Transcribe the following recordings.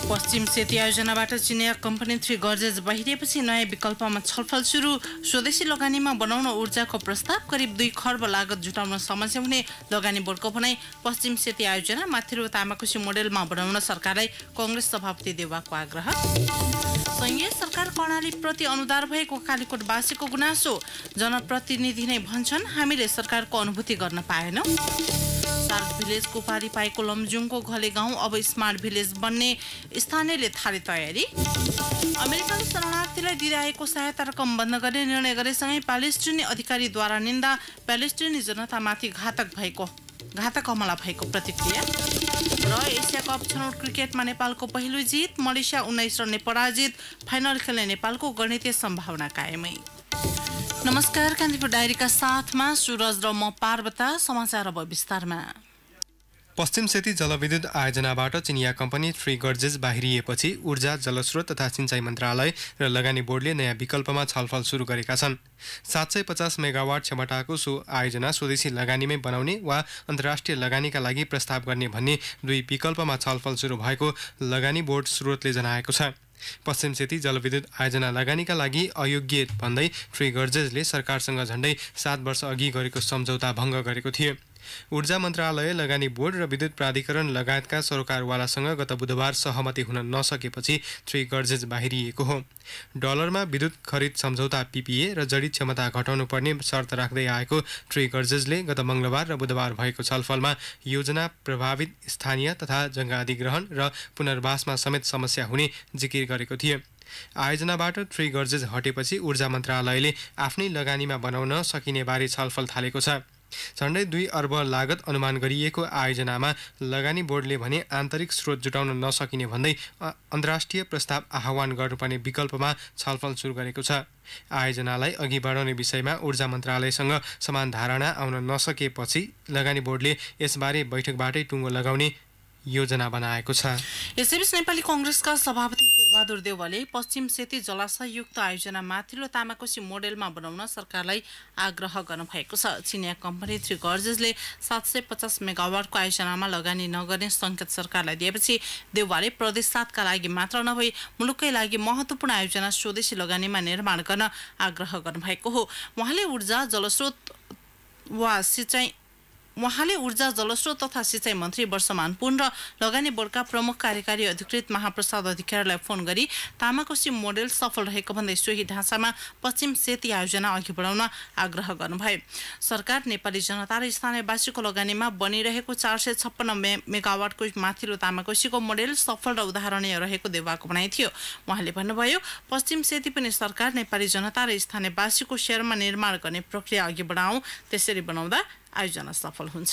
पश्चिम सेती आयोजनाबाट चिनिया company 3 Gorges बाहिरिएपछि नयाँ विकल्पमा छलफल सुरु। स्वदेशी लगानीमा बनाउन ऊर्जाको प्रस्ताव करिब 2 खर्ब लागत जुटाउन समस्या हुने लगानी बोर्डको भनाइ। पश्चिम सेती आयोजना माथिल्लो तामाकोशी मोडेलमा बनाउन सरकारलाई कांग्रेस सभापति देउवाको आग्रह। संघीय सरकार कर्णाली प्रति अनुदार भएको कालीकोटवासीको गुनासो। जनप्रतिनिधि नै भन्छन् हामीले सरकारको अनुभूति गर्न पाएनौं। सार्क भिलेजको पारी पाएको लमजुङको घले गाउँ अब स्मार्ट भिलेज बन्ने स्थानीयले थाले तयारी। अमेरिकाले शरणार्थीलाई दिइरहेको सहायता रकम बन्द गर्ने निर्णय गरेसँगै प्यालेस्टिनी अधिकारीद्वारा निन्दा। प्यालेस्टिनी जनतामाथि घातक हमला भएको प्रतिक्रिया। र एसिया कप छनौट क्रिकेटमा नेपालको पहिलो जित। मलेसिया 19 रनले पराजित। फाइनल खेल्ने नेपालको गणितीय सम्भावना कायमै। नमस्कार, कान्तिपुर डायरीका साथमा सुरज र म पार्वता। समाचार अब विस्तारमा। पश्चिम सेती जलविद्युत आयोजनाबाट चिनिया कम्पनी 3 गर्जेज बाहिरिएपछि ऊर्जा, जलस्रोत तथा सिंचाई मन्त्रालय र लगानी बोर्डले नयाँ विकल्पमा छलफल सुरु गरेका छन्। 750 मेगावाट क्षमताको सो आयोजना स्वदेशी लगानीमै बनाउने वा अन्तर्राष्ट्रिय लगानीका लागि प्रस्ताव गर्ने भन्ने 2 विकल्पमा छलफल सुरु भएको लगानी बोर्ड स्रोतले जनाएको छ। पश्चिम सेती जलविद्युत आयोजना लगानीका लागि अयोग्य भन्दै 3 गर्जेजले सरकारसँग झण्डै 7 वर्ष अघि गरेको सम्झौता भङ्ग गरेको थियो। ऊर्जा मन्त्रालय, लगानी बोर्ड र विद्युत प्राधिकरण लगायतका सरोकारवालासँग गत बुधबार सहमति हुन नसकेपछि 3 गर्जेज बाहिरिएको हो। डलरमा विद्युत खरिद सम्झौता PPA र जडित क्षमता घटाउनु पर्ने शर्त राख्दै आएको 3 गर्जेजले गत मंगलबार र बुधबार भएको छलफलमा योजना प्रभावित स्थानीय तथा जग्गा अधिग्रहण र पुनर्वासमा समेत समस्या हुने जिकिर गरेको थियो। आयोजनाबाट 3 गर्जेज हटेपछि ऊर्जा मन्त्रालयले आफ्नै लगानीमा बनाउन सकिने बारे छलफल थालेको छ। झण्डै 2 अर्ब लागत अनुमान गरिएको आयोजनामा लगानी बोर्डले भने आन्तरिक स्रोत जुटाउन नसकिने भन्दै अन्तर्राष्ट्रिय प्रस्ताव आह्वान गर्नुपर्ने विकल्पमा छलफल सुरु गरेको छ। आयोजनालाई अघि बढाउने विषयमा ऊर्जा मन्त्रालयसँग समान धारणा आउन नसकेपछि लगानी बोर्डले यसबारे बैठकबाटै टुङ्गो लगाउने योजना बनाएको छ। यसैबीच नेपाली कांग्रेसका सभापति शेरबहादुर देउवाले पश्चिम सेती जलाशययुक्त आयोजना माथिल्लो तामाकोशी मोडेलमा बनाउन सरकारलाई आग्रह गर्नुभएको छ। चिनिया कम्पनी 3 गर्जेजले 750 मेगावाटको आयोजनामा लगानी नगर्ने संकेत सरकारलाई दिएपछि देउवाले प्रदेश 7 का लागि मात्र नभई मुलुककै लागि महत्त्वपूर्ण आयोजना स्वदेशी लगानीमा निर्माण गर्न आग्रह गर्नुभएको हो। उहाँले ऊर्जा जलस्रोत तथा सिंचाई मन्त्री वर्षमान पुन र लगानी बोर्डका प्रमुख कार्यकारी अधिकृत महाप्रसाद अधिकारीलाई फोन गरी तामाकोशी मोडेल सफल रहेको भन्दै सोही ढाँचामा पश्चिम सेती आयोजना अघि बढाउन आग्रह गर्नुभयो। सरकार नेपाली जनता र स्थानीयवासीको लगानीमा बनिरहेको 456 मेगावाटको माथिल्लो तामाकोशीको मोडेल सफल र उदाहरणीय रहेको देउवाको भनाइ थियो। उहाँले भन्नुभयो, पश्चिम सेती पनि सरकार नेपाली जनता र स्थानीयवासीको शेयरमा निर्माण गर्ने प्रक्रिया अघि बढाउँ, त्यसरी बनाउँदा आयोजना सफल हुन्छ।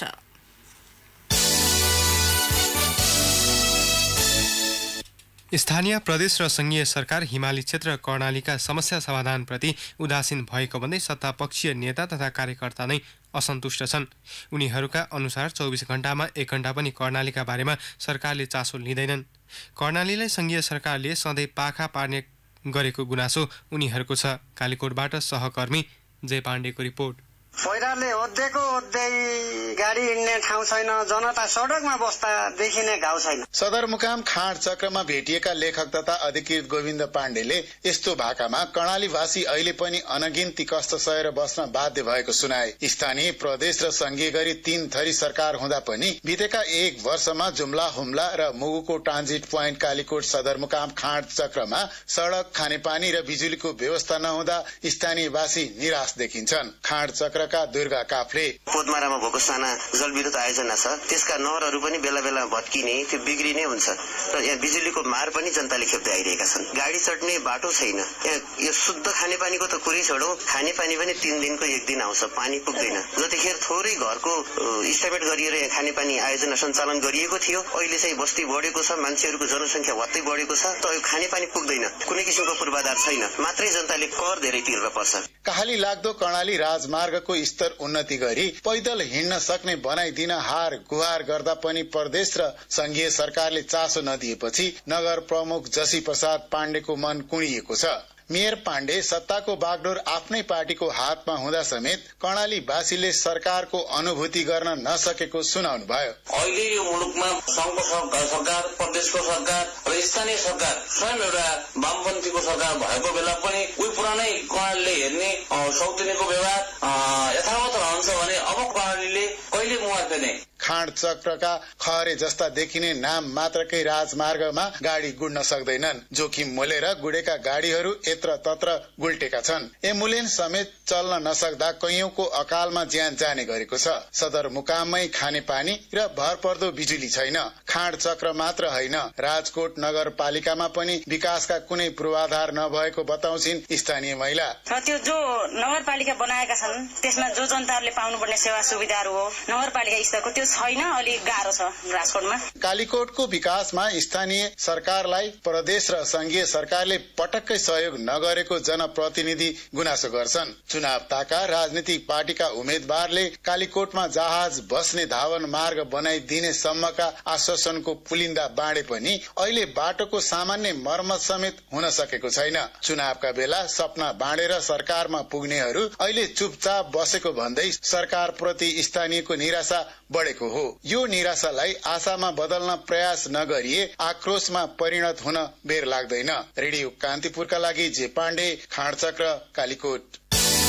स्थानीय, प्रदेश र संघीय सरकार हिमाली क्षेत्र कर्णालीका समस्या समाधानप्रति उदासीन भएको भन्दै सत्तापक्षीय नेता तथा कार्यकर्ता नै असन्तुष्ट छन्। उनीहरूका अनुसार 24 घण्टामा 1 घण्टा पनि कर्णालीका बारेमा सरकारले चासो लिँदैनन्। कर्णालीलाई संघीय सरकारले सधैँ पाखा पार्ने गरेको गुनासो उनीहरूको छ। कालीकोटबाट सहकर्मी जय पाण्डेको रिपोर्ट। पहिराले ओद्दै गाडी हिँड्ने ठाउँ छैन, जनता सडकमा बस्दा देखिने घाउ छैन। सदरमुकाम खाँड चक्रमा भेटिएका लेखक तथा अधिकृत गोविन्द पाण्डेले यस्तो भाकामा कर्णालीवासी अहिले पनि अनगिन्ती कष्ट सहेर बस्न बाध्य भएको सुनाए। स्थानीय, प्रदेश र संघीय गरी 3 थरी सरकार हुँदा पनि बितेका 1 वर्षमा जुम्ला, हुम्ला र मुगुको ट्रान्जिट पोइन्ट कालीकोट सदरमुकाम खाँड चक्रमा सडक, खानेपानी र बिजुलीको व्यवस्था नहुँदा स्थानीयवासी निराश देखिन्छन्। खाँड चक्र दुर्गा काफ्ले पोदमारामा भएको साना जलविद्युत आयोजना छ, त्यसका नहरहरू पनि बेला बेला भत्किने, त्यो बिग्रिने हुन्छ र यहाँ बिजुलीको मार पनि जनताले खेप्दै आइरहेका छन्। गाडी चढ्ने बाटो छैन। यो शुद्ध खानेपानीको त कुरै छोडौँ, खानेपानी पनि 3 दिनको 1 दिन आउँछ, पानी पुग्दैन। जतिखेर थोरै घरको इस्टिमेट गरिएर यहाँ खानेपानी आयोजना सञ्चालन गरिएको थियो, अहिले चाहिँ बस्ती बढेको छ, मान्छेहरूको जनसङ्ख्या वात्तै बढेको छ, त यो खानेपानी पुग्दैन, कुनै किसिमको पूर्वाधार छैन, मात्रै जनताले कर धेरै तिर्न पर्छ। कहाली लाग्दो कर्णाली राजमार्गको स्तर उन्नति गरी पैदल हिँड्न सक्ने बनाइदिन हार गुहार गर्दा पनि प्रदेश र संघीय सरकारले चासो नदिएपछि नगर प्रमुख जसी प्रसाद पाण्डेको मन कुँडिएको छ। मेयर पाण्डे सत्ताको बागडोर आफ्नै पार्टीको हातमा हुँदा समेत कर्णालीवासीले सरकारको अनुभूति गर्न नसकेको सुनाउनुभयो। अहिले यो मुलुकमा संघको सरकार, प्रदेशको सरकार र स्थानीय सरकार स्वयं एउटा वामपन्थीको सरकार भएको बेला पनि उही पुरानै कर्णालीले हेर्ने सौतेनीको व्यवहार यथावत रहन्छ भने अब कर्णालीले कहिले मुहार फेर्ने। खाँड चक्रका खहरे जस्ता देखिने नाम मात्रकै राजमार्गमा गाडी गुड्न सक्दैनन्। जोखिम मोलेर गुडेका गाडीहरू यत्र तत्र गुल्टेका छन्। एम्बुलेन्स समेत चल्न नसक्दा कैयौंको अकालमा ज्यान जाने गरेको छ। सदरमुकाममै खाने पानी र भरपर्दो बिजुली छैन। खाँड चक्र मात्र होइन, राजकोट नगरपालिकामा पनि विकासका कुनै पूर्वाधार नभएको बताउँछिन् स्थानीय महिला। र त्यो जो नगरपालिका बनाएका छन् त्यसमा जो जनताहरूले पाउनुपर्ने सेवा सुविधाहरू हो नगरपालिका स्तरको त्यो छैन, अलिक गाह्रो छ राजकोटमा। कालीकोटको विकासमा स्थानीय सरकारलाई प्रदेश र संघीय सरकारले पटक्कै सहयोग नगरेको जनप्रतिनिधि गुनासो गर्छन्। चुनाव ताका राजनीतिक पार्टीका उम्मेद्वारले कालीकोटमा जहाज बस्ने धावन मार्ग बनाइदिने सम्मका आश्वासनको पुलिन्दा बाँडे पनि अहिले बाटोको सामान्य मर्मत समेत हुन सकेको छैन। चुनावका बेला सपना बाँडेर सरकारमा पुग्नेहरू अहिले चुपचाप बसेको भन्दै सरकारप्रति स्थानीयको निराशा बढेको हो। यो निराशालाई आशामा बदल्न प्रयास नगरिए आक्रोशमा परिणत हुन बेर लाग्दैन। रेडियो कान्तिपुरका लागि जे पाण्डे, खाँडचक्र, कालीकोट।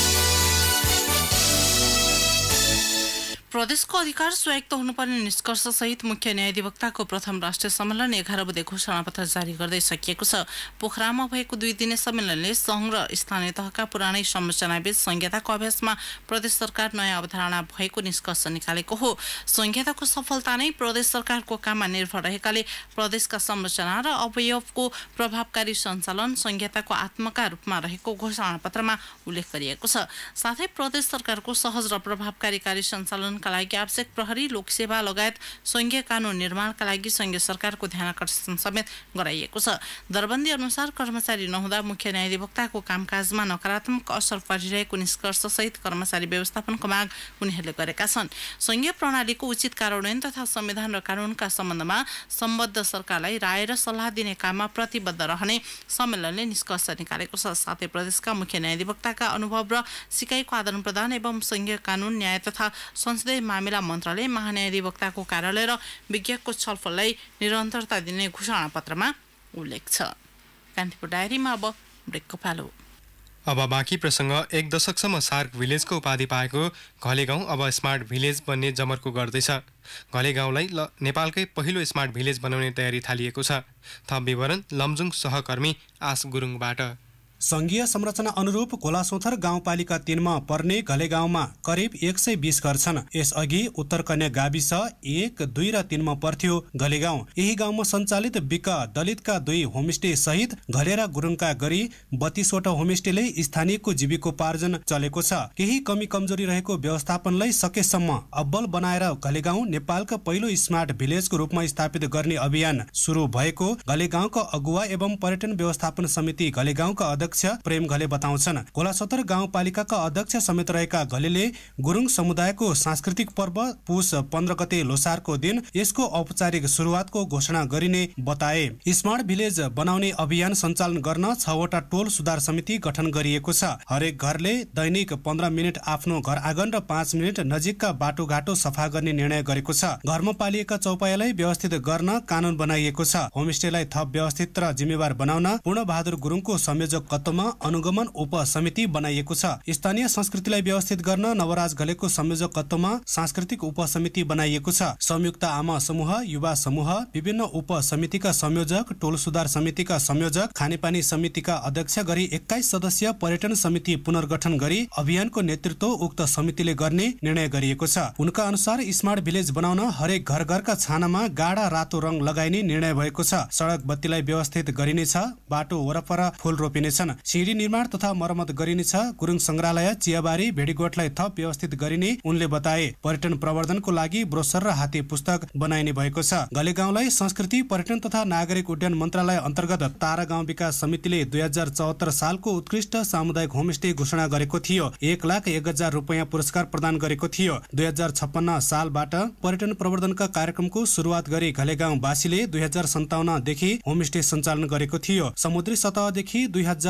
प्रदेशको अधिकार स्वायत्त हुनुपर्ने निष्कर्ष सहित मुख्य न्यायाधिवक्ताको प्रथम राष्ट्रिय सम्मेलन 11 बुधे घोषणापत्र जारी गर्दै सकिएको छ। पोखरामा भएको 2 दिने सम्मेलनले संघ र स्थानीय तहका पुरानै संरचनाबीच संहिताको अभ्यासमा प्रदेश सरकार नयाँ अवधारणा भएको निष्कर्ष निकालेको हो। संहिताको सफलता नै प्रदेश सरकारको काममा निर्भर रहेकाले प्रदेशका संरचना र अवयवको प्रभावकारी सञ्चालन संहिताको आत्माका रूपमा रहेको घोषणापत्रमा उल्लेख गरिएको छ। साथै प्रदेश सरकारको सहज र प्रभावकारी कार्य सञ्चालन का लागि आवश्यक प्रहरी, लोकसेवा लगायत संघीय कानून निर्माणका लागि संघीय सरकारको ध्यानाकर्षण समेत गराइएको छ। दरबन्दी अनुसार कर्मचारी नहुँदा मुख्य न्यायाधिवक्ताको कामकाजमा नकारात्मक असर परिरहेको निष्कर्ष सहित कर्मचारी व्यवस्थापनको माग उनीहरूले गरेका छन्। संघीय प्रणालीको उचित कार्यान्वयन तथा संविधान र कानूनका सम्बन्धमा सम्बद्ध सरकारलाई राय र सल्लाह दिने काममा प्रतिबद्ध रहने सम्मेलनले निष्कर्ष निकालेको छ। साथै प्रदेशका मुख्य न्यायाधिवक्ताका अनुभव र सिकाइको आदान प्रदान एवं संघीय कानून, न्याय तथा संसदीय मामिला मन्त्रालय, महान्यायाधिवक्ताको कार्यालय र विज्ञको छलफललाई निरन्तरता दिने घोषणापत्रमा उल्लेख छ। कान्तिपुर डायरीमा अब ब्रेकको पालो। अब बाँकी प्रसङ्ग। 1 दशकसम्म सार्क भिलेजको उपाधि पाएको घले गाउँ अब स्मार्ट भिलेज बन्ने जमर्को गर्दैछ। घले गाउँलाई नेपालकै पहिलो स्मार्ट भिलेज बनाउने तयारी थालिएको छ। थप विवरण लमजुङ सहकर्मी आस गुरुङबाट। संघीय संरचना अनुरूप कोलासोथर गाउँपालिका 3 मा पर्ने घले गाउँमा करिब 120 घर छन्। यसअघि उत्तर कन्या गाविस 1, 2 र 3 मा पर्थ्यो घले गाउँ। यही गाउँमा सञ्चालित बिक दलितका 2 होमस्टे सहित घले र गुरुङका गरी 32 वटा होमस्टेले स्थानीयको जीविकोपार्जन चलेको छ। केही कमी कमजोरी रहेको व्यवस्थापनलाई सकेसम्म अब्बल बनाएर घले गाउँ नेपालका पहिलो स्मार्ट भिलेजको रूपमा स्थापित गर्ने अभियान सुरु भएको घले गाउँका अगुवा एवं पर्यटन व्यवस्थापन समिति घले गाउँका प्रेम घले बताउँछन्। कोलासोथर गाउँपालिकाका अध्यक्ष समेत रहेका घलेले गुरुङ समुदायको सांस्कृतिक पर्व पुष 15 गते लोसारको दिन यसको औपचारिक सुरुवातको घोषणा गरिने बताए। स्मार्ट भिलेज बनाउने अभियान सञ्चालन गर्न 6 वटा टोल सुधार समिति गठन गरिएको छ। हरेक घरले दैनिक 15 मिनट आफ्नो घर आँगन र 5 मिनट नजिकका बाटोघाटो सफा गर्ने निर्णय गरेको छ। घरमा पालिएका चौपायालाई व्यवस्थित गर्न कानून बनाइएको छ। होमस्टेलाई थप व्यवस्थित र जिम्मेवार बनाउन पूर्णबहादुर गुरुङको संयोजक अनुगमन उप समिति बनाइएको छ। स्थानीय संस्कृतिलाई व्यवस्थित गर्न नवराज घलेको संयोजकत्वमा सांस्कृतिक उप समिति बनाइएको छ। संयुक्त आमा समूह, युवा समूह, विभिन्न उप समितिका संयोजक, टोल सुधार समितिका संयोजक, खानेपानी समितिका अध्यक्ष गरी 21 सदस्यीय पर्यटन समिति पुनर्गठन गरी अभियानको नेतृत्व उक्त समितिले गर्ने निर्णय गरिएको छ। उनका अनुसार स्मार्ट भिलेज बनाउन हरेक घर घरका छानामा गाढा रातो रङ लगाइने निर्णय भएको छ। सडक बत्तीलाई व्यवस्थित गरिनेछ। बाटो वरपर फूल रोपिनेछन्। सिँढी निर्माण तथा मर्मत गरिनेछ। गुरुङ संग्रहालय, चियाबारी, भेडीगोठलाई थप व्यवस्थित गरिने उनले बताए। पर्यटन प्रवर्धनको लागि ब्रोसर र हाते पुस्तक बनाइने भएको छ। घले गाउँलाई संस्कृति, पर्यटन तथा नागरिक उड्डयन मन्त्रालय अन्तर्गत तारा गाउँ विकास समितिले 2074 सालको उत्कृष्ट सामुदायिक होमस्टे घोषणा गरेको थियो। 1,01,000 रुपैयाँ पुरस्कार प्रदान गरेको थियो। 2056 सालबाट पर्यटन प्रवर्धनका कार्यक्रमको सुरुवात गरी घले गाउँवासीले 2057 देखि होमस्टे सञ्चालन गरेको थियो। समुद्री सतहदेखि 2000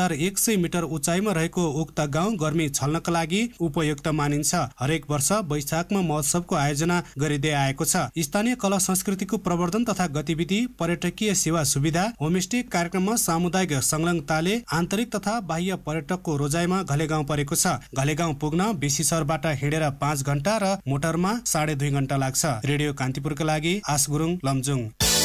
2100 मिटर उचाइमा रहेको उक्त गाउँ गर्मी छल्नका लागि उपयुक्त मानिन्छ। हरेक वर्ष वैशाखमा महोत्सवको आयोजना गरिँदै आएको छ। स्थानीय कला संस्कृतिको प्रवर्धन तथा गतिविधि, पर्यटकीय सेवा सुविधा, होमस्टे कार्यक्रममा सामुदायिक संलग्नताले आन्तरिक तथा बाह्य पर्यटकको रोजाइमा घलेगाउँ परेको छ। घलेगाउँ पुग्न बेसीसरबाट हिँडेर 5 घण्टा र मोटरमा 2.5 घण्टा लाग्छ। रेडियो कान्तिपुरका लागि आस गुरुङ, लमजुङ।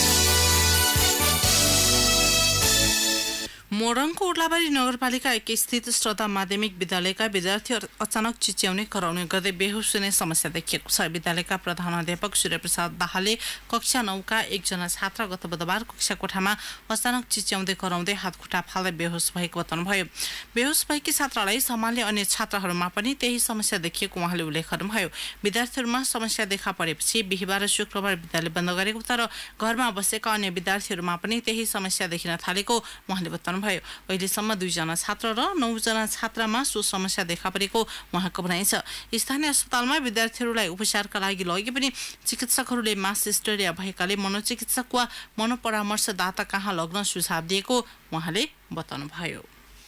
मोरङको उर्लाबारी नगरपालिका 1 स्थित श्रद्धा माध्यमिक विद्यालयका विद्यार्थीहरू अचानक चिच्याउने कराउने गर्दै बेहोस हुने समस्या देखिएको छ। विद्यालयका प्रधानाध्यापक सूर्यप्रसाद दाहालले कक्षा 9 का एकजना छात्र गत बुधबार कक्षा कोठामा अचानक चिच्याउँदै कराउँदै हातखुट्टा फाल्दै बेहोस भएको बताउनुभयो। बेहोस भएकी छात्रालाई सम्हाल्ने अन्य छात्राहरूमा पनि त्यही समस्या देखिएको उहाँले उल्लेख गर्नुभयो। विद्यार्थीहरूमा समस्या देखा परेपछि बिहीबार र शुक्रबार विद्यालय बन्द गरेको तर घरमा बसेका अन्य विद्यार्थीहरूमा पनि त्यही समस्या देखिन थालेको उहाँले बताउनुभयो। अहिलेसम्म 2 जना छात्र र 9 जना छात्रामा सो समस्या देखा परेको उहाँको भनाइ छ। स्थानीय अस्पतालमा विद्यार्थीहरूलाई उपचारका लागि लगे पनि चिकित्सकहरूले मास हिस्टेरिया भएकाले मनोचिकित्सक वा मनोपरामर्शदाता कहाँ लग्न सुझाव दिएको उहाँले बताउनुभयो।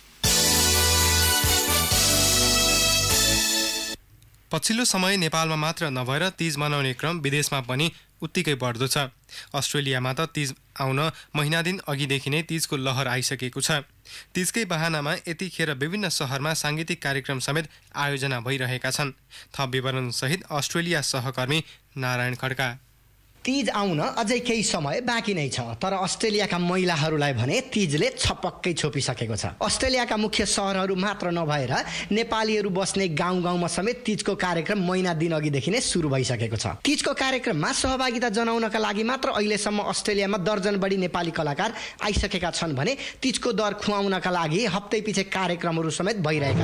पछिल्लो समय नेपालमा मात्र नभएर तीज मनाउने क्रम विदेशमा पनि उत्तिकै बढ्दो छ। अस्ट्रेलियामा त तीज आउन महिना दिन अघिदेखि नै तीजको लहर आइसकेको छ। तीजकै बहानामा यतिखेर विभिन्न शहरमा सांगीतिक कार्यक्रम समेत आयोजना भइरहेका छन्। थप विवरणसहित अस्ट्रेलिया सहकर्मी नारायण खड्का। तीज आउन अझै केही समय बाँकी नै छ, तर अस्ट्रेलियाका महिलाहरूलाई भने तीजले छपक्कै छोपिसकेको छ। अस्ट्रेलियाका मुख्य सहरहरू मात्र नभएर नेपालीहरू बस्ने गाउँ गाउँमा समेत तीजको कार्यक्रम महिना दिन अघिदेखि नै सुरु भइसकेको छ। तीजको कार्यक्रममा सहभागिता जनाउनका लागि मात्र अहिलेसम्म अस्ट्रेलियामा दर्जन बढी नेपाली कलाकार आइसकेका छन् भने तीजको दर खुवाउनका लागि हप्तै पछि कार्यक्रमहरू समेत भइरहेका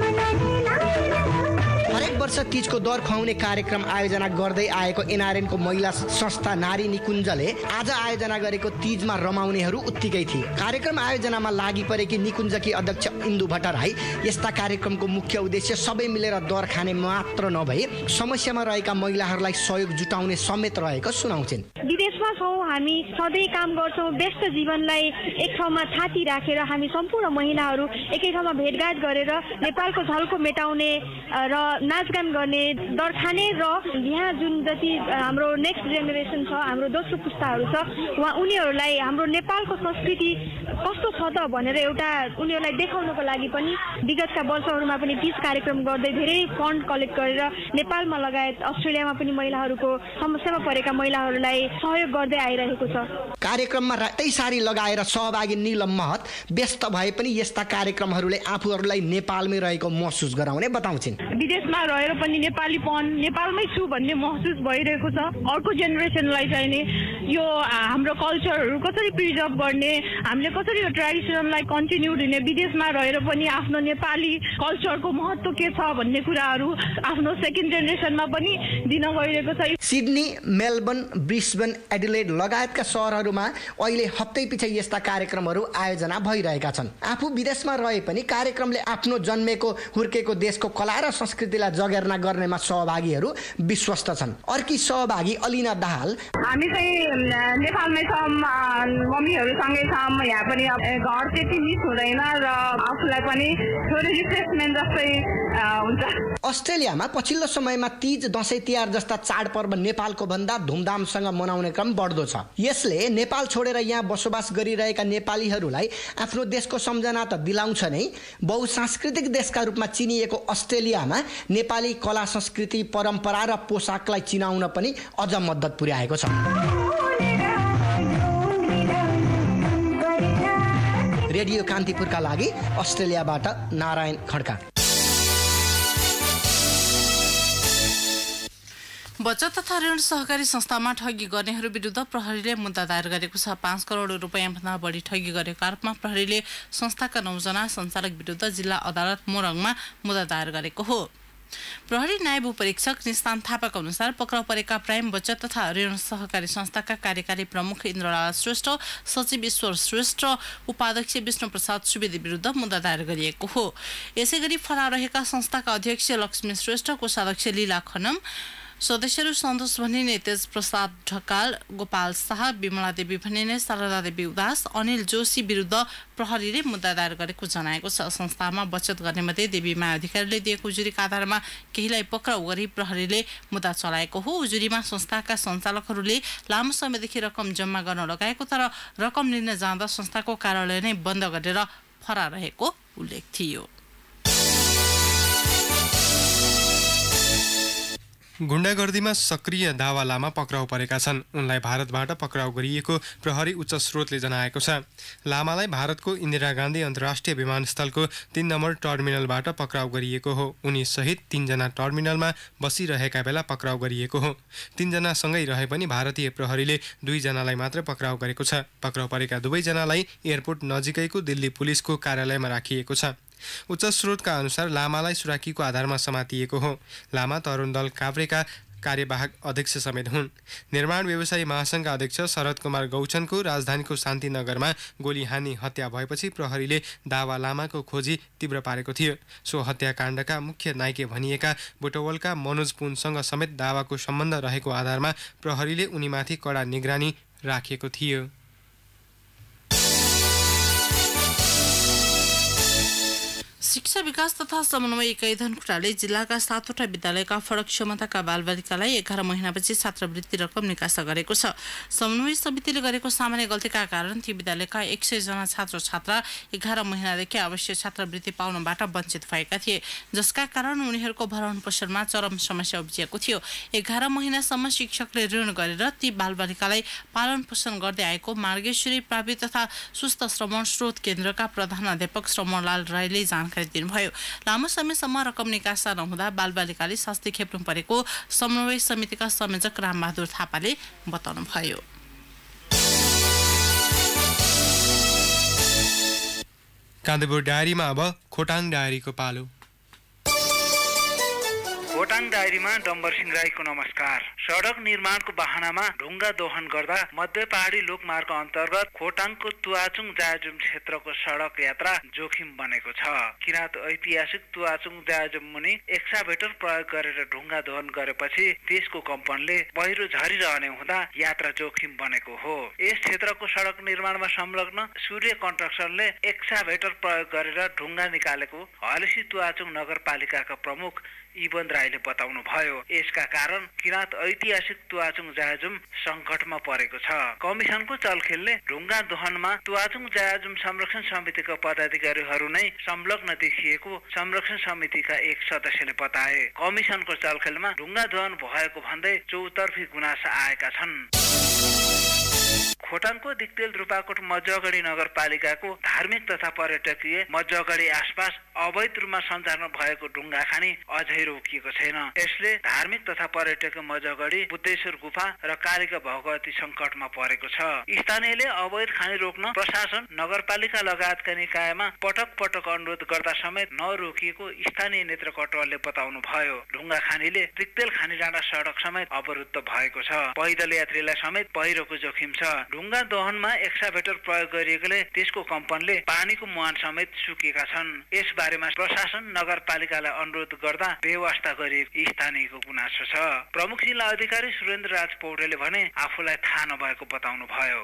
छन्। हरेक वर्ष तीजको दर खुवाउने कार्यक्रम आयोजना गर्दै आएको एनआरएनको महिला संस्था नारी निकुञ्जले आज आयोजना गरेको तीजमा रमाउनेहरू उत्तिकै थिए। कार्यक्रम आयोजनामा लागि परेकी निकुञ्जकी अध्यक्ष इन्दु भट्टराई यस्ता कार्यक्रमको मुख्य उद्देश्य सबै मिलेर दर खाने मात्र नभई समस्यामा रहेका महिलाहरूलाई सहयोग जुटाउने समेत रहेको सुनाउँछिन्। विदेशमा छौँ, हामी सधैँ काम गर्छौँ, व्यस्त जीवनलाई एक ठाउँमा छाती राखेर हामी सम्पूर्ण महिलाहरू एकै ठाउँमा भेटघाट गरेर नेपालको झल्को मेटाउने र नाचगान गर्ने, दर खाने र यहाँ जुन जति हाम्रो नेक्स्ट जेनेरेसन छ, हाम्रो दोस्रो पुस्ताहरू छ, उनीहरूलाई हाम्रो नेपालको संस्कृति कस्तो छ त भनेर एउटा उनीहरूलाई देखाउनको लागि पनि विगतका वर्षहरूमा पनि तीज कार्यक्रम गर्दै धेरै फन्ड कलेक्ट गरेर नेपालमा लगायत अस्ट्रेलियामा पनि महिलाहरूको समस्यामा परेका महिलाहरूलाई सहयोग गर्दै आइरहेको छ। कार्यक्रममा रातै सारी लगाएर सहभागी नीलम महत व्यस्त भए पनि यस्ता कार्यक्रमहरूले आफूहरूलाई नेपालमै रहेको महसुस गराउने बताउँछिन्। विदेशमा रहेर पनि नेपालीपन, नेपालमै छु भन्ने महसुस भइरहेको छ। अर्को जेनेरेसनलाई चाहिँ नि यो हाम्रो कल्चरहरू कसरी प्रिजर्भ गर्ने, हामीले कसरी यो ट्रेडिसनलाई कन्टिन्यू दिने, विदेशमा रहेर पनि आफ्नो नेपाली कल्चरको महत्त्व के छ भन्ने कुराहरू आफ्नो सेकेन्ड जेनेरेसनमा पनि दिन गइरहेको छ। सिडनी, मेलबर्न, ब्रिस्बेन, एडिलेड लगायतका सहरहरूमा अहिले हप्तै पछि यस्ता कार्यक्रमहरू आयोजना भइरहेका छन्। आफू विदेशमा रहे पनि कार्यक्रमले आफ्नो जन्मेको हुर्केको देशको कला र संस्कृतिलाई जगेर्ना गर्नेमा सहभागीहरू विश्वस्त छन्। अर्की सहभागी अलिना दाहाल, हामी चाहिँ नेपालमै छौँ, मम्मीहरूसँगै छौँ, यहाँ पनि घर त्यति मिस हुँदैन र आफूलाई पनि थोरै रिफ्रेसमेन्ट जस्तै हुन्छ। अस्ट्रेलियामा पछिल्लो समयमा तीज, दसैँ तिहार जस्ता चाडपर्व नेपालको भन्दा धुमधामसँग मनाउने क्रम बढ्दो छ। यसले नेपाल छोडेर यहाँ बसोबास गरिरहेका नेपालीहरूलाई आफ्नो देशको सम्झना त दिलाउँछ नै, बहुसांस्कृतिक देशका रूपमा चिनिएको अस्ट्रेलियामा नेपाली कला संस्कृति, परम्परा र पोसाकलाई चिनाउन पनि अझ मद्दत पुर्याएको छ। रेडियो कान्तिपुरका लागि अस्ट्रेलियाबाट नारायण खड्का। बचत तथा ऋण सहकारी संस्थामा ठगी गर्नेहरू विरुद्ध प्रहरीले मुद्दा दायर गरेको छ। 5 करोड रुपैयाँभन्दा बढी ठगी गरेको आरोपमा प्रहरीले संस्थाका 9 जना सञ्चालक विरुद्ध जिल्ला अदालत मोरङमा मुद्दा दायर गरेको हो। प्रहरी नायब उपरीक्षक निस्तान थापाका अनुसार पक्राउ परेका प्राइम बचत तथा ऋण सहकारी संस्थाका कार्यकारी प्रमुख इन्द्रलाल श्रेष्ठ, सचिव ईश्वर श्रेष्ठ, उपाध्यक्ष विष्णु प्रसाद सुवेदी विरुद्ध मुद्दा दायर गरिएको हो। यसैगरी फरार रहेका संस्थाका अध्यक्ष लक्ष्मी श्रेष्ठ, कोषाध्यक्ष लीला खनम, सदस्यहरू सन्तोष भनिने तेज प्रसाद ढकाल, गोपाल शाह, विमला देवी भनिने शारदा देवी उदास, अनिल जोशी विरुद्ध प्रहरीले मुद्दा दायर गरेको जनाएको छ। संस्थामा बचत गर्ने मध्ये देवी माया अधिकारीले दिएको उजुरीका आधारमा केहीलाई पक्राउ गरी प्रहरीले मुद्दा चलाएको हो। उजुरीमा संस्थाका सञ्चालकहरूले लामो समयदेखि रकम जम्मा गर्न लगाएको तर रकम लिन जाँदा संस्थाको कार्यालय नै बन्द गरेर फरार रहेको उल्लेख थियो। गुण्डागर्दीमा सक्रिय दावा लामा पक्राउ परेका छन्। उनलाई भारतबाट पक्राउ गरिएको प्रहरी उच्च स्रोतले जनाएको छ। लामालाई भारतको इन्दिरा गान्धी अन्तर्राष्ट्रिय विमानस्थलको 3 नम्बर टर्मिनलबाट पक्राउ गरिएको हो। उनी सहित 3 जना टर्मिनलमा बसिरहेका बेला पक्राउ गरिएको हो। 3 जनासँगै रहे पनि भारतीय प्रहरीले 2 जनालाई मात्र पक्राउ गरेको छ। पक्राउ परेका दुवै जनालाई एयरपोर्ट नजिकैको दिल्ली पुलिसको कार्यालयमा राखिएको छ। उच्च स्रोतका अनुसार लामालाई सुराकीको आधारमा समातिएको हो। लामा तरुण दल काभ्रेका कार्यवाहक अध्यक्ष समेत हुन्। निर्माण व्यवसायी महासङ्घका अध्यक्ष शरद कुमार गौचनको राजधानीको शान्तिनगरमा गोली हानी हत्या भएपछि प्रहरीले दावा लामाको खोजी तीव्र पारेको थियो। सो हत्याकाण्डका मुख्य नायके भनिएका बुटवलका मनोज पुनसँग समेत दावाको सम्बन्ध रहेको आधारमा प्रहरीले उनीमाथि कडा निगरानी राखेको थियो। शिक्षा विकास तथा समन्वय इकाइ धनकुटाले जिल्लाका 7वटा विद्यालयका फरक क्षमताका बालबालिकालाई 11 महिनापछि छात्रवृत्ति रकम निकासा गरेको छ। समन्वय समितिले गरेको सामान्य गल्तीका कारण ती विद्यालयका 100 जना छात्र छात्रा 11 महिनादेखि आवश्यक छात्रवृत्ति पाउनबाट वञ्चित भएका थिए, जसका कारण उनीहरूको भरण पोषणमा चरम समस्या उब्जिएको थियो। 11 महिनासम्म शिक्षकले ऋण गरेर ती बालबालिकालाई पालन पोषण गर्दै आएको मार्गेश्वरी प्रावि तथा सुस्थ श्रवण स्रोत केन्द्रका प्रधानाध्यापक श्रवणलाल राईले जानकारी दिनुभयो। लामो समयसम्म रकम निकासा नहुँदा बालबालिकाले शास्ति खेप्नु परेको समन्वय समितिका संयोजक रामबहादुर थापाले बताउनुभयो। कान्तिपुर डायरीमा अब खोटाङ डायरीको पालो। खोटाङ डायरीमा डम्बर सिंह राईको नमस्कार। सडक निर्माणको बहानामा ढुङ्गा दोहन गर्दा मध्य पहाडी लोकमार्ग अन्तर्गत खोटाङको तुवाचुङ जायजुम क्षेत्रको सडक यात्रा जोखिम बनेको छ। किराँत ऐतिहासिक तुवाचुङ जायजुम मुनि एक्साभेटर प्रयोग गरेर ढुङ्गा दोहन गरेपछि त्यसको कम्पनले पहिरो झरिरहने हुँदा यात्रा जोखिम बनेको हो। यस क्षेत्रको सडक निर्माणमा संलग्न सूर्य कन्स्ट्रक्सनले एक्साभेटर प्रयोग गरेर ढुङ्गा निकालेको हलेसी तुवाचुङ नगरपालिकाका प्रमुख इबन राईले बताउनु भयो। यसका कारण किराँत ऐतिहासिक तुवाचुङ जायजुम संकटमा परेको छ। कमिसनको चलखेलले ढुङ्गा दोहनमा तुवाचुङ जायजुम संरक्षण समितिका पदाधिकारीहरू नै संलग्न देखिएको संरक्षण समितिका एक सदस्यले बताए। कमिसनको चलखेलमा ढुङ्गा दोहन भएको भन्दै चौतर्फी गुनासा आएका छन्। खोटाङको दिक्तेल रूपाकोट मजगढी नगरपालिकाको धार्मिक तथा पर्यटकीय मजगढी आसपास अवैध रूपमा सञ्चालन भएको ढुङ्गा खानी अझै रोकिएको छैन। यसले धार्मिक तथा पर्यटकीय मजगढी, बुद्धेश्वर गुफा र कालिका भगवती सङ्कटमा परेको छ। स्थानीयले अवैध खानी रोक्न प्रशासन, नगरपालिका लगायतका निकायमा पटक पटक अनुरोध गर्दा समेत नरोकिएको स्थानीय नेत्र कटवालले बताउनु भयो। ढुङ्गा खानीले दिक्तेल खानी डाँडा सडक समेत अवरुद्ध भएको छ। पैदल यात्रीलाई समेत पहिरोको जोखिम छ। ढुङ्गा दोहनमा एक्साभेटर प्रयोग गरिएकोले त्यसको कम्पनले पानीको मुहान समेत सुकेका छन्। यस बारेमा प्रशासन, नगरपालिकालाई अनुरोध गर्दा बेवास्ता गरिएको स्थानीयको गुनासो छ। प्रमुख जिल्ला अधिकारी सुरेन्द्र राज पौडेलले भने आफूलाई थाहा नभएको बताउनु भयो।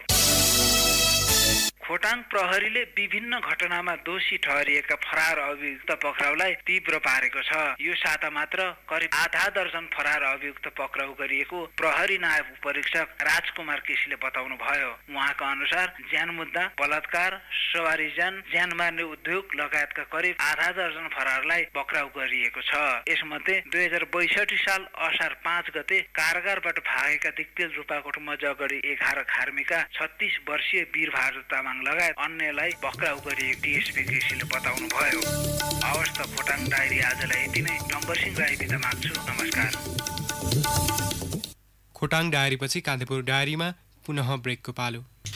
खोटाङ प्रहरीले विभिन्न घटनामा दोषी ठहरिएका फरार अभियुक्त पक्राउलाई तीव्र पारेको छ। यो साता मात्र करिब आधा दर्जन फरार अभियुक्त पक्राउ गरिएको प्रहरी नायब उपरीक्षक राजकुमार केसीले बताउनु भयो। उहाँका अनुसार ज्यान मुद्दा, बलात्कार, सवारी ज्यान मार्ने उद्योग लगायतका करिब आधा दर्जन फरारलाई पक्राउ गरिएको छ। यसमध्ये 2062 साल असार 5 गते कारागारबाट भागेका दिक्तेल रूपाकोट मजगढी 11 खार्मीका 36 वर्षीय वीरबहादुर तामाङ लगायत अन्यलाई पक्राउ गरिएको डीएसपी केसीले बताउनु भयो। हवस् त खोटाङ डायरी आजलाई यति नै। डम्बर सिंह राई बिदा माग्छु। नमस्कार। खोटाङ डायरीपछि कान्तिपुर डायरीमा पुनः ब्रेकको पालो।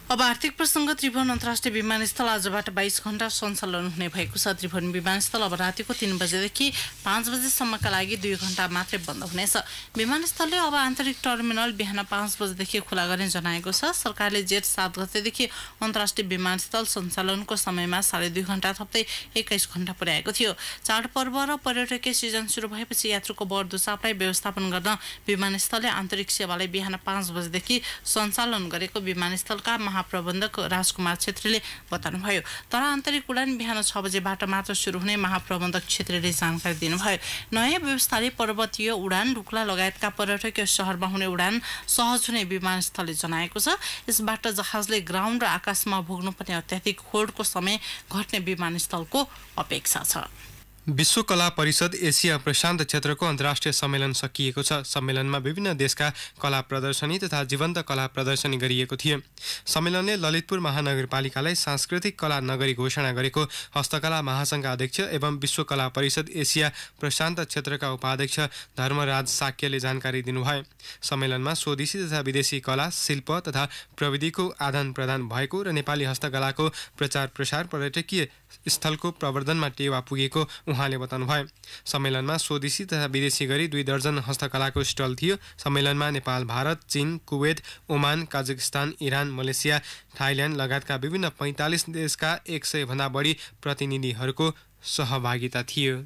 अब आर्थिक प्रसङ्ग त्रिभुवन अन्तर्राष्ट्रिय विमानस्थल आजबाट 22 घण्टा सञ्चालन हुने भएको छ। त्रिभुवन विमानस्थल अब रातिको 3 बजेदेखि 5 बजेसम्मका लागि 2 घण्टा मात्रै बन्द हुनेछ। विमानस्थलले अब आन्तरिक टर्मिनल बिहान 5 बजेदेखि खुला गर्ने जनाएको छ। सरकारले जेठ 7 गतेदेखि अन्तर्राष्ट्रिय विमानस्थल सञ्चालनको समयमा 2.5 घण्टा थप्दै 21 घण्टा पुर्याएको थियो। चाडपर्व र पर्यटकीय सिजन सुरु भएपछि यात्रुको बढ्दो चापलाई व्यवस्थापन गर्न विमानस्थलले आन्तरिक सेवालाई बिहान 5 बजेदेखि सञ्चालन गरेको विमानस्थलका महाप्रबन्धक राजकुमार छेत्रीले बताउनुभयो। तर आन्तरिक उडान बिहान 6 बजेबाट मात्र सुरु हुने महाप्रबन्धक छेत्रीले जानकारी दिनुभयो। नयाँ व्यवस्थाले पर्वतीय उडान, ढुक्ला लगायतका पर्यटकीय शहरमा हुने उडान सहज हुने विमानस्थलले जनाएको छ। यसबाट जहाजले ग्राउन्ड र आकाशमा भोग्नुपर्ने अत्याधिक होडको समय घट्ने विमानस्थलको अपेक्षा छ। विश्व कला परिषद एसिया प्रशान्त क्षेत्रको अन्तर्राष्ट्रिय सम्मेलन सकिएको छ। सम्मेलनमा विभिन्न देशका कला प्रदर्शनी तथा जीवन्त कला प्रदर्शनी गरिएको थियो। सम्मेलनले ललितपुर महानगरपालिकालाई सांस्कृतिक कला नगरी घोषणा गरेको हस्तकला महासङ्घका अध्यक्ष एवं विश्व कला परिषद एसिया प्रशान्त क्षेत्रका उपाध्यक्ष धर्मराज साक्यले जानकारी दिनुभयो। सम्मेलनमा स्वदेशी तथा विदेशी कला, शिल्प तथा प्रविधिको आदान प्रदान भएको र नेपाली हस्तकलाको प्रचार प्रसार, पर्यटकीय स्थलको प्रवर्धनमा टेवा पुगेको उहाँले बताउनुभयो। सम्मेलनमा स्वदेशी तथा विदेशी गरी 2 दर्जन हस्तकलाको स्टल थियो। सम्मेलनमा नेपाल, भारत, चीन, Kuwait, Oman, Kazakhstan, Iran, Malaysia, Thailand लगायतका विभिन्न 45 देशका 100 भन्दा बढी प्रतिनिधिहरूको सहभागिता थियो।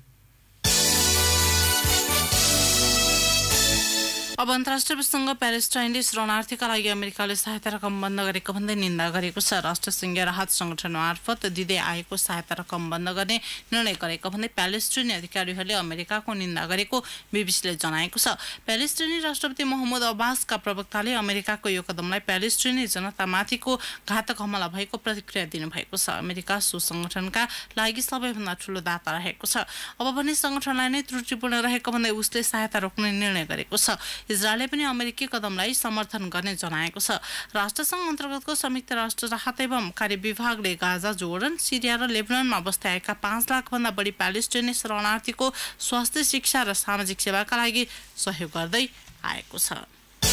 अब अन्तर्राष्ट्रिय प्रसङ्ग प्यालेस्टाइनले शरणार्थीका लागि अमेरिकाले सहायता रकम बन्द गरेको भन्दै निन्दा गरेको छ। राष्ट्रसङ्घीय राहत सङ्गठन मार्फत दिँदै आएको सहायता रकम बन्द गर्ने निर्णय गरेको भन्दै प्यालेस्टाइनी अधिकारीहरूले अमेरिकाको निन्दा गरेको बीबीसीले जनाएको छ। प्यालेस्टाइनी राष्ट्रपति महमुद अब्बासका प्रवक्ताले अमेरिकाको यो कदमलाई प्यालेस्टाइनी जनतामाथिको घातक हमला भएको प्रतिक्रिया दिनुभएको छ। अमेरिका सो सङ्गठनका लागि सबैभन्दा ठूलो दाता रहेको छ। अब भने सङ्गठनलाई नै त्रुटिपूर्ण रहेको भन्दै उसले सहायता रोक्ने निर्णय गरेको छ। इजरायलले पनि अमेरिकी कदमलाई समर्थन गर्ने जनाएको छ। राष्ट्रसङ्घ अन्तर्गतको संयुक्त राष्ट्र राहत एवं कार्य विभागले गाजा, जोर्डन, सिरिया र लेबनानमा बस्दै आएका 5 लाखभन्दा बढी प्यालेस्टाइनी शरणार्थीको स्वास्थ्य, शिक्षा र सामाजिक सेवाका लागि सहयोग गर्दै आएको छ।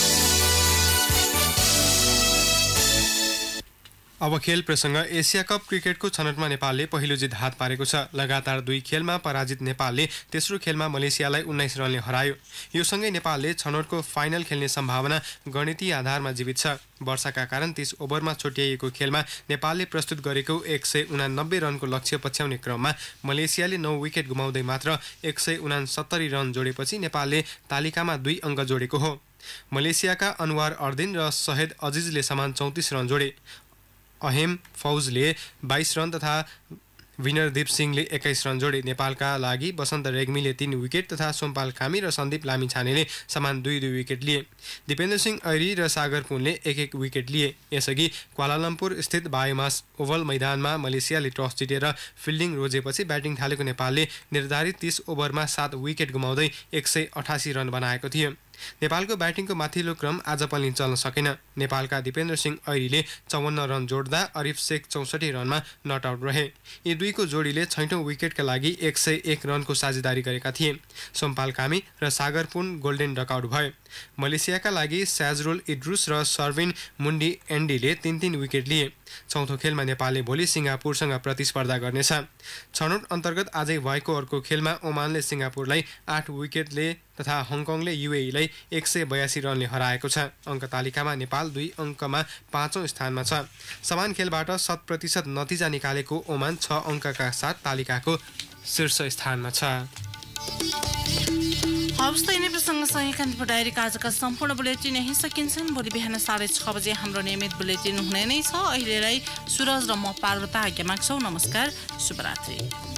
अब खेल प्रसङ्ग। एसिया कप क्रिकेटको छनौटमा नेपालले पहिलो जित हात पारेको छ। लगातार 2 खेलमा पराजित नेपालले तेस्रो खेलमा मलेसियालाई 19 रनले हरायो। यो सँगै नेपालले छनौटको फाइनल खेल्ने सम्भावना गणितीय आधारमा जीवित छ। वर्षाका कारण 30 ओभरमा छुट्याइएको खेलमा नेपालले प्रस्तुत गरेको 189 रनको लक्ष्य पछ्याउने क्रममा मलेसियाले 9 विकेट गुमाउँदै मात्र 169 रन जोडेपछि नेपालले तालिकामा 2 अङ्क जोडेको हो। मलेसियाका अनवार अर्दिन र सहेद अजिजले समान 34 रन जोडे। अहेम फौजले 22 रन तथा विनरदीप सिंहले 21 रन जोडे। नेपालका लागि बसन्त रेग्मीले 3 विकेट तथा सोमपाल कामी र सन्दीप लामिछानेले समान 2-2 विकेट लिए। दिपेन्द्र सिंह ऐरी र सागर पुनले 1-1 विकेट लिए। यसअघि क्वालालम्पुर स्थित बायोमास ओभल मैदानमा मलेसियाले टस जितेर फिल्डिङ रोजेपछि ब्याटिङ थालेको नेपालले निर्धारित 30 ओभरमा 7 विकेट गुमाउँदै 188 रन बनाएको थियो। नेपालको ब्याटिङको माथिल्लो क्रम आज पनि चल्न सकेन। नेपालका दिपेन्द्र सिंह ऐरीले 54 रन जोड्दा अरिफ शेख 64 रनमा नट आउट रहे। यी दुईको जोडीले 6औं विकेटका लागि 101 रनको साझेदारी गरेका थिए। सोमपाल कामी र सागर पुन गोल्डेन डकआउट भए। मलेसियाका लागि स्याजरुल इद्रुस र सर्विन मुन्डी एन्डीले 3-3 विकेट लिए। चौथो खेलमा नेपालले भोलि सिङ्गापुरसँग प्रतिस्पर्धा गर्नेछ। छनौट अन्तर्गत आजै भएको अर्को खेलमा ओमानले सिङ्गापुरलाई 8 विकेटले तथा हङकङले युएईलाई 182 रनले हराएको छ। अङ्क तालिकामा नेपाल 2 अङ्कमा 5औं स्थानमा छ। समान खेलबाट 100% नतिजा निकालेको ओमान 6 अङ्कका साथ तालिकाको शीर्ष स्थानमा छ। हवस् त यिनै प्रसङ्गसँगै कान्तिपुर डायरीका आजका सम्पूर्ण बुलेटिन यहीँ सकिन्छन्। भोलि बिहान 6:30 बजे हाम्रो नियमित बुलेटिन हुने नै छ। अहिलेलाई सुरज र म पार्वता आज्ञा माग्छौँ। नमस्कार, शुभरात्रि।